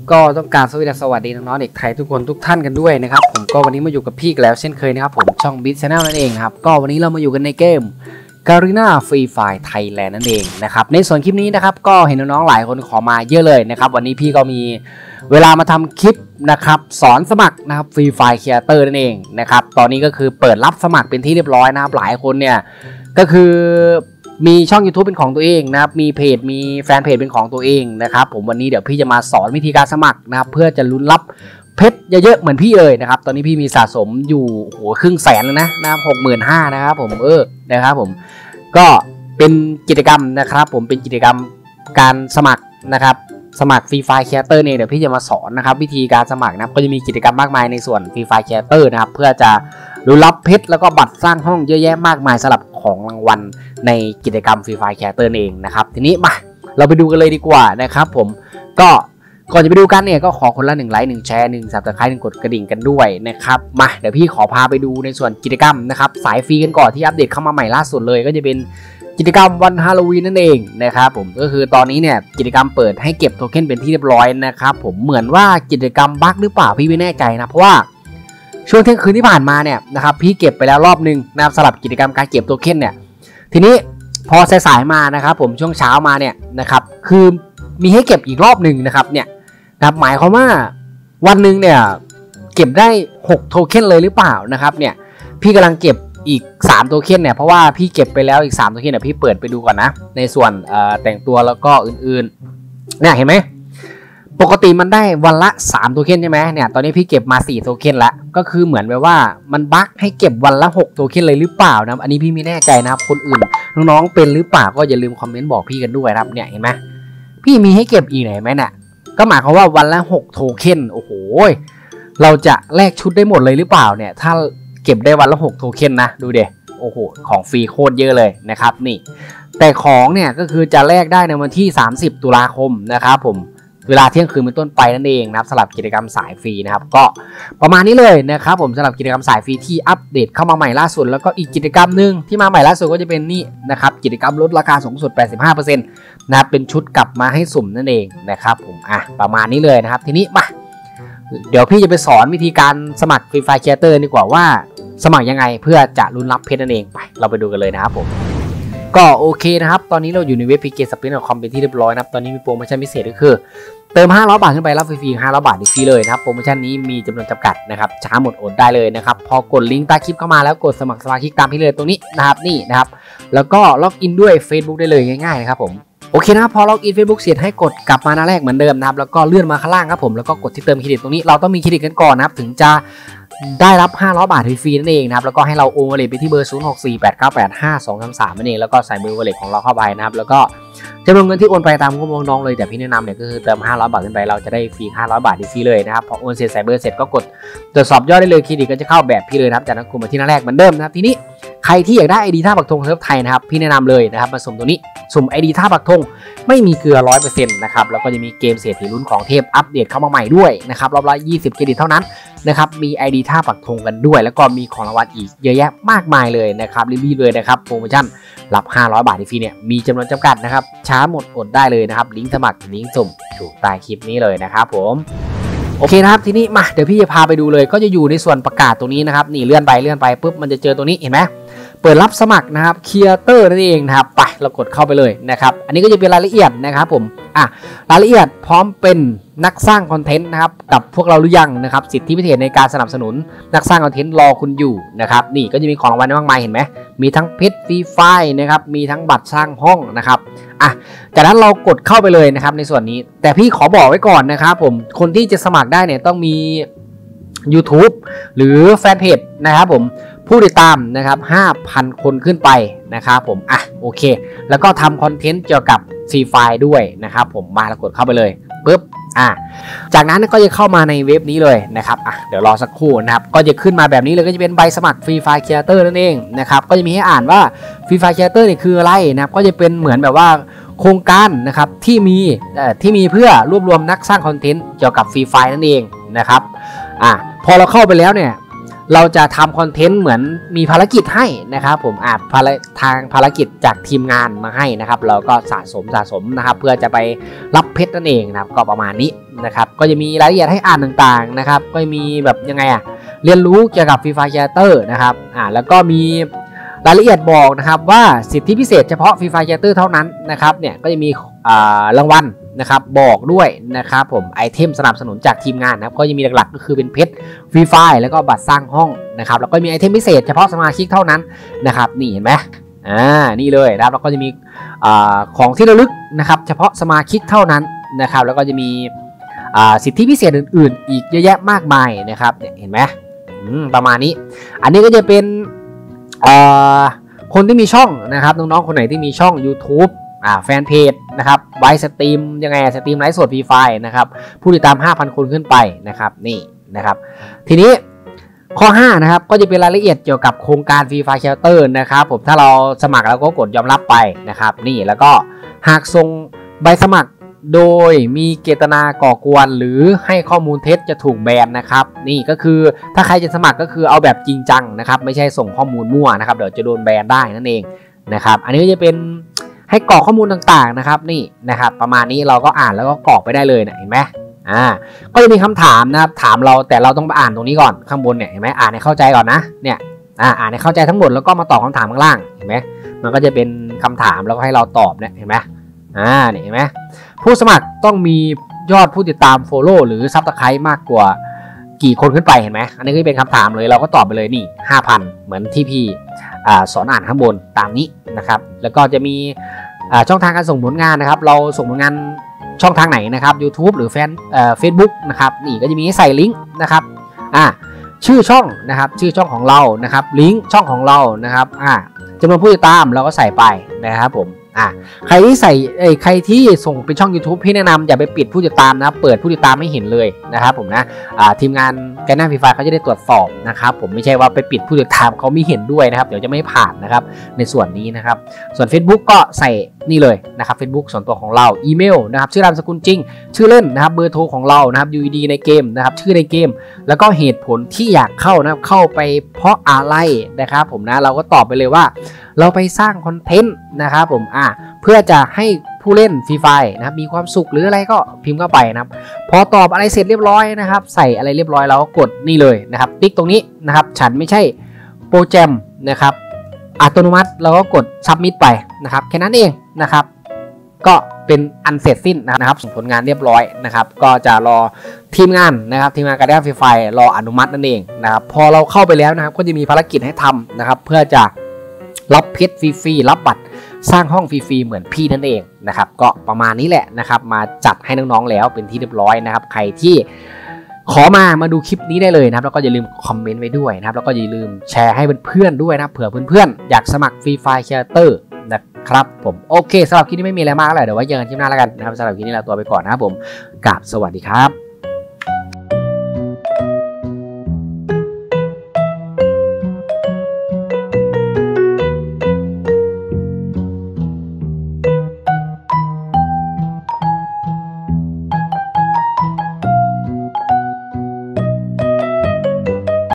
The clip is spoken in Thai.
ก็ต้องการสวัสดีน้องๆเด็กไทยทุกคนทุกท่านกันด้วยนะครับผมก็วันนี้มาอยู่กับพี่แล้วเช่นเคยนะครับผมช่อง Beat Channel นั่นเองครับก็วันนี้เรามาอยู่กันในเกม Garena Free Fire Thailand นั่นเองนะครับในส่วนคลิปนี้นะครับก็เห็นน้องๆหลายคนขอมาเยอะเลยนะครับวันนี้พี่ก็มีเวลามาทำคลิปนะครับสอนสมัครนะครับ Free Fire Creator นั่นเองนะครับตอนนี้ก็คือเปิดรับสมัครเป็นที่เรียบร้อยนะครับหลายคนเนี่ยก็คือมีช่อง YouTube เป็นของตัวเองนะครับมีเพจมีแฟนเพจเป็นของตัวเองนะครับผมวันนี้เดี๋ยวพี่จะมาสอนวิธีการสมัครนะครับเพื่อจะลุ้นรับเพชรเยอะๆเหมือนพี่เลยนะครับตอนนี้พี่มีสะสมอยู่โหครึ่งแสนแล้วนะครับ65,000นะครับผมนะครับผมก็เป็นกิจกรรมนะครับผมเป็นกิจกรรมการสมัครนะครับสมัคร Free Fire Creator เนี่ยเดี๋ยวพี่จะมาสอนนะครับวิธีการสมัครนะครับก็จะมีกิจกรรมมากมายในส่วน Free Fire Creator นะครับเพื่อจะลุ้นรับเพชรแล้วก็บัตรสร้างห้องเยอะแยะมากมายสำหรับของรางวัลในกิจกรรม Free Fire Creator เองนะครับทีนี้มาเราไปดูกันเลยดีกว่านะครับผมก็ก่อนจะไปดูกันเนี่ยก็ขอคนละ1 ไลค์ 1 แชร์ 1 Subscribe 1 กดกระดิ่งกันด้วยนะครับมาเดี๋ยวพี่ขอพาไปดูในส่วนกิจกรรมนะครับสายฟรีกันก่อนที่อัปเดตเข้ามาใหม่ล่าสุดเลยก็จะเป็นกิจกรรมวันฮาโลวีนนั่นเองนะครับผมก็คือตอนนี้เนี่ยกิจกรรมเปิดให้เก็บโทเค็นเป็นที่เรียบร้อยนะครับผมเหมือนว่ากิจกรรมบั๊กหรือเปล่าพี่ไม่แน่ใจนะเพราะว่าช่วงเที่ยงคืนที่ผ่านมาเนี่ยนะครับพี่เก็บไปแล้วรอบนึงนะครับสำหรับกิจกรรมการเก็บโทเค็นเนี่ยทีนี้พอสายๆมานะครับผมช่วงเช้ามาเนี่ยนะครับคือมีให้เก็บอีกรอบนึงนะครับเนี่ยนะครับหมายความว่าวันหนึ่งเนี่ยเก็บได้6โทเค็นเลยหรือเปล่านะครับเนี่ยพี่กำลังเก็บอีก3โทเค็นเนี่ยเพราะว่าพี่เก็บไปแล้วอีก3โทเค็นเนี่ยพี่เปิดไปดูก่อนนะในส่วนแต่งตัวแล้วก็อื่นๆเนี่ยเห็นไหมปกติมันได้วันละ3โทเค็นใช่ไหมเนี่ยตอนนี้พี่เก็บมา4โทเค็นแล้วก็คือเหมือนแบบว่ามันบั๊กให้เก็บวันละ6โทเค็นเลยหรือเปล่านะอันนี้พี่ไม่แน่ใจนะครับคนอื่นน้องๆเป็นหรือเปล่าก็อย่าลืมคอมเมนต์บอกพี่กันด้วยครับเนี่ยเห็นไหมพี่มีให้เก็บอีกไหนไหมเนี่ยก็หมายความว่าวันละ6โทเค็นโอ้โหเราจะแลกชุดได้หมดเลยหรือเปล่าเนี่ยถ้าเก็บได้วันละ6โทเค็นนะดูเด็โอ้โหของฟรีโคตรเยอะเลยนะครับนี่แต่ของเนี่ยก็คือจะแลกได้ในวันที่30 ตุลาคมนะครับผมเวลาเที่ยงคืนเป็นต้นไปนั่นเองนะครับสำหรับกิจกรรมสายฟรีนะครับก็ประมาณนี้เลยนะครับผมสำหรับกิจกรรมสายฟรีที่อัปเดตเข้ามาใหม่ล่าสุดแล้วก็อีกกิจกรรมหนึ่งที่มาใหม่ล่าสุดก็จะเป็นนี่นะครับกิจกรรมลดราคาสูงสุด 85% นะครับเป็นชุดกลับมาให้สุ่มนั่นเองนะครับผมประมาณนี้เลยนะครับทีนี้มาเดี๋ยวพี่จะไปสอนวิธีการสมัคร Free Fire Creator ดีกว่าว่าสมัครยังไงเพื่อจะลุ้นรับเพชรนั่นเองไปเราไปดูกันเลยนะครับผมก็โอเคนะครับตอนนี้เราอยู่ในเว็บ pksspin.com เป็นที่เรียบร้อยนะครับตอนนี้มีโปรโมชั่นพิเศษก็คือเติม500 บาทขึ้นไปรับฟรี500 บาทฟรีเลยนะครับโปรโมชั่นนี้มีจำนวนจำกัดนะครับช้าหมดอดได้เลยนะครับพอกดลิงก์ใต้คลิปเข้ามาแล้วกดสมัครสมาชิกตามที่เลยตรงนี้นะครับนี่นะครับแล้วก็ล็อกอินด้วย Facebook ได้เลยง่ายๆนะครับผมโอเคนะครับพอล็อกอิน Facebook เสร็จให้กดกลับมาหน้าแรกเหมือนเดิมนะครับแล้วก็เลื่อนมาข้างล่างครับผมแล้วก็กดที่เติมเครดิตตรงนี้เราต้องมีเครดิตกันก่อนนะครับถึงจะได้รับ500 บาทฟรีนั่นเองนะครับแล้วก็ให้เราโอนวอลเล็ตไปที่เบอร์0648985233นั่นเองแล้วก็ใส่เบอร์วอลเล็ตของเราเข้าไปนะครับแล้วก็จำนวนเงินที่โอนไปตามข้อมูลน้องเลยแต่พี่แนะนำเนี่ยก็คือเติม500 บาทขึ้นไปเราจะได้ฟรี500 บาทฟรีเลยนะครับพอโอนเสร็จใส่เบอร์เสร็จก็กดตรวจสอบยอดได้เลยเครดิตก็จะเข้าแบบพี่เลยนะครับจากนั้นกดมาที่หน้าแรกเหมือนเดิมนะครับทีนี้ใครที่อยากได้ ID ท่าปักธงเซิร์ฟไทยนะครับพี่แนะนำเลยนะครับมาสุ่มตัวนี้สุ่ม ID ท่าปักธงไม่มีเกลือ 100% นะครับแล้วก็จะมีเกมเศรษฐีลุ้นของเทพอัปเดตเข้ามาใหม่ด้วยนะครับรอบละ20เครดิตเท่านั้นนะครับมี ID ท่าปักธงกันด้วยแล้วก็มีของรางวัลอีกเยอะแยะมากมายเลยนะครับรีบๆเลยนะครับโปรโมชั่นรับ500 บาทฟรีเนี่ยมีจำนวนจำกัดนะครับช้าหมดอดได้เลยนะครับลิงก์สมัครลิงก์สุ่มอยู่ใต้คลิปนี้เลยนะครับผมโอเคนะครับทีนี้มาเดี๋ยวพี่จะพาไปดูเลยก็จะอยู่ในส่วนประกาศตรงนี้นะครับนี่เลื่อนไปปุ๊บมันจะเจอตัวนี้เห็นไหมเปิดรับสมัครนะครับครีเอเตอร์นั่นเองนะครับไปเรากดเข้าไปเลยนะครับอันนี้ก็จะเป็นรายละเอียดนะครับผมรายละเอียดพร้อมเป็นนักสร้างคอนเทนต์นะครับกับพวกเราหรือยังนะครับสิทธิพิเศษในการสนับสนุนนักสร้างคอนเทนต์รอคุณอยู่นะครับนี่ก็จะมีของรางวัลมากมายเห็นไหมมีทั้งเพชรฟรีไฟล์นะครับมีทั้งบัตรสร้างห้องนะครับจากนั้นเรากดเข้าไปเลยนะครับในส่วนนี้แต่พี่ขอบอกไว้ก่อนนะครับผมคนที่จะสมัครได้เนี่ยต้องมี YouTube หรือแฟนเพจนะครับผมผู้ติดตามนะครับ 5,000 คนขึ้นไปนะครับผมโอเคแล้วก็ทำคอนเทนต์เกี่ยวกับฟรีไฟล์ด้วยนะครับผมมาแล้วกดเข้าไปเลยปุ๊บจากนั้นก็จะเข้ามาในเว็บนี้เลยนะครับเดี๋ยวรอสักครู่นะครับก็จะขึ้นมาแบบนี้เลยก็จะเป็นใบสมัคร Free Fire Creator นั่นเองนะครับก็จะมีให้อ่านว่า Free Fire Creator เนี่ยคืออะไรนะครับก็จะเป็นเหมือนแบบว่าโครงการนะครับที่มีเพื่อรวบรวมนักสร้างคอนเทนต์เกี่ยวกับ Free Fire นั่นเองนะครับพอเราเข้าไปแล้วเนี่ยเราจะทำคอนเทนต์เหมือนมีภารกิจให้นะครับผมทางภารกิจจากทีมงานมาให้นะครับเราก็สะสมนะครับเพื่อจะไปรับเพชรนั่นเองนะครับก็ประมาณนี้นะครับก็จะมีรายละเอียดให้อ่านต่างๆนะครับก็มีแบบยังไงเรียนรู้เกี่ยวกับ Free Fire Creator นะครับแล้วก็มีรายละเอียดบอกนะครับว่าสิทธิพิเศษเฉพาะ Free Fire Creator เท่านั้นนะครับเนี่ยก็จะมีรางวัลนะครับบอกด้วยนะครับผมไอเทมสนับสนุนจากทีมงานนะครับก็จะมีหลักๆก็คือเป็นเพชร Free Fire แล้วก็บัตรสร้างห้องนะครับแล้วก็มีไอเทมพิเศษเฉพาะสมาชิกเท่านั้นนะครับนี่เห็นไหมนี่เลยนะครับแล้วก็จะมีของที่ระลึกนะครับเฉพาะสมาชิกเท่านั้นนะครับแล้วก็จะมีสิทธิพิเศษอื่นๆอีกเยอะแยะมากมายนะครับเห็นไหมประมาณนี้อันนี้ก็จะเป็นคนที่มีช่องนะครับน้องๆคนไหนที่มีช่อง YouTube แฟนเพจนะครับไว้สตรีมยังไงสตรีมไลฟ์สด Free Fire นะครับผู้ติดตาม 5,000 คนขึ้นไปนะครับนี่นะครับทีนี้ข้อ5นะครับก็จะเป็นรายละเอียดเกี่ยวกับโครงการ Free Fire Creator นะครับผมถ้าเราสมัครแล้วก็กดยอมรับไปนะครับนี่แล้วก็หากส่งใบสมัครโดยมีเจตนาก่อกวนหรือให้ข้อมูลเท็จจะถูกแบนนะครับนี่ก็คือถ้าใครจะสมัครก็คือเอาแบบจริงจังนะครับไม่ใช่ส่งข้อมูลมั่วนะครับเดี๋ยวจะโดนแบนได้นั่นเองนะครับอันนี้ก็จะเป็นให้กรอกข้อมูลต่างๆนะครับนี่นะครับประมาณนี้เราก็อ่านแล้วก็กรอกไปได้เลยนะเห็นไหมก็จะมีคำถามนะครับถามเราแต่เราต้องไปอ่านตรงนี้ก่อนข้างบนเนี่ยเห็นไหมอ่านให้เข้าใจก่อนนะเนี่ยอ่านให้เข้าใจทั้งหมดแล้วก็มาตอบคำถามข้างล่างเห็นไหมมันก็จะเป็นคำถามแล้วก็ให้เราตอบเนี่ยเห็นไหมนี่เห็นไหมผู้สมัครต้องมียอดผู้ติดตาม Follow หรือ Subscribe มากกว่ากี่คนขึ้นไปเห็นไหมอันนี้ก็เป็นคำถามเลยเราก็ตอบไปเลยนี่ 5,000 เหมือนที่พี่สอนอ่านข้างบนตามนี้นะครับแล้วก็จะมีช่องทางการส่งผลงานนะครับเราส่งผลงานช่องทางไหนนะครับ YouTube หรือFacebook นะครับนี่ก็จะมีให้ใส่ลิงก์นะครับชื่อช่องนะครับชื่อช่องของเรานะครับลิงก์ช่องของเรานะครับจำนวนผู้ติดตามเราก็ใส่ไปนะครับผมใครที่ส่งเป็นช่อง YouTube พี่แนะนำอย่าไปปิดผู้ติดตามนะเปิดผู้ติดตามให้เห็นเลยนะครับผมนะทีมงานแกนหน้าฟรีไฟเขาจะได้ตรวจสอบนะครับผมไม่ใช่ว่าไปปิดผู้ติดตามเขาไม่เห็นด้วยนะครับเดี๋ยวจะไม่ผ่านนะครับในส่วนนี้นะครับส่วน Facebook ก็ใส่นี่เลยนะครับ Facebook ส่วนตัวของเราอีเมลนะครับชื่อนามสกุลจริงชื่อเล่นนะครับเบอร์โทรของเรานะครับ UID ในเกมนะครับชื่อในเกมแล้วก็เหตุผลที่อยากเข้านะครับเข้าไปเพราะอะไรนะครับผมนะเราก็ตอบไปเลยว่าเราไปสร้างคอนเทนต์นะครับผมเพื่อจะให้ผู้เล่นฟรีไฟนะครับมีความสุขหรืออะไรก็พิมพ์เข้าไปนะครับพอตอบอะไรเสร็จเรียบร้อยนะครับใส่อะไรเรียบร้อยเราก็กดนี่เลยนะครับติ๊กตรงนี้นะครับฉันไม่ใช่โปรแกรมนะครับอัตโนมัติเราก็กด submit ไปนะครับแค่นั้นเองนะครับก็เป็นอันเสร็จสิ้นนะครับส่งผลงานเรียบร้อยนะครับก็จะรอทีมงานนะครับทีมงานการ์ดฟรีไฟรออนุมัตินั่นเองนะครับพอเราเข้าไปแล้วนะครับก็จะมีภารกิจให้ทำนะครับเพื่อจะรับเพชรฟรีรับบัตรสร้างห้องฟรีเหมือนพี่นั่นเองนะครับก็ประมาณนี้แหละนะครับมาจัดให้น้องๆแล้วเป็นที่เรียบร้อยนะครับใครที่ขอมาดูคลิปนี้ได้เลยนะครับแล้วก็อย่าลืมคอมเมนต์ไว้ด้วยนะครับแล้วก็อย่าลืมแชร์ให้เพื่อนๆด้วยนะเผื่อเพื่อนๆอยากสมัครฟรีไฟร์ครีเอเตอร์นะครับผมโอเคสำหรับคลิปนี้ไม่มีอะไรมากแล้วเดี๋ยวไว้เจอกันคลิปหน้าแล้วกันนะครับสำหรับคลิปนี้ลาตัวไปก่อนนะครับผมกราบสวัสดีครับ